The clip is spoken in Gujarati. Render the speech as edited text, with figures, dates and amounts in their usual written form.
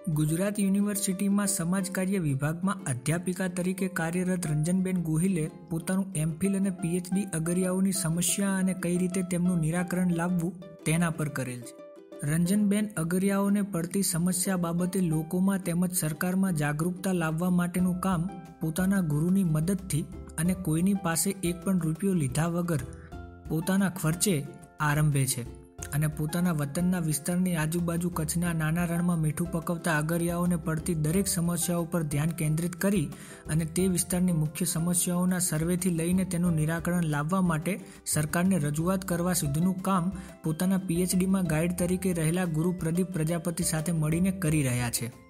ગુજરાત યુનિવર્સિટીમાં સમાજકાર્ય વિભાગમાં અધ્યાપિકા તરીકે કાર્યરત રંજનબેન ગોહિલે પોતાનું એમફિલ અને પીએચડી અગરિયાઓની સમસ્યા અને કઈ રીતે તેમનું નિરાકરણ લાવવું તેના પર કરેલ છે. રંજનબેન અગરિયાઓને પડતી સમસ્યા બાબતે લોકોમાં તેમજ સરકારમાં જાગૃતતા લાવવા માટેનું કામ પોતાના ગુરુની મદદથી અને કોઈની પાસે એક પણ રૂપિયો લીધા વગર પોતાના ખર્ચે આરંભે છે અને પોતાના વતનના વિસ્તારની આજુબાજુ કચ્છના નાના રણમાં મીઠું પકવતા અગરિયાઓને પડતી દરેક સમસ્યાઓ પર ધ્યાન કેન્દ્રિત કરી અને તે વિસ્તારની મુખ્ય સમસ્યાઓના સર્વેથી લઈને તેનું નિરાકરણ લાવવા માટે સરકારને રજૂઆત કરવા સુધીનું કામ પોતાના પીએચડીમાં ગાઈડ તરીકે રહેલા ગુરુ પ્રદીપ પ્રજાપતિ સાથે મળીને કરી રહ્યા છે.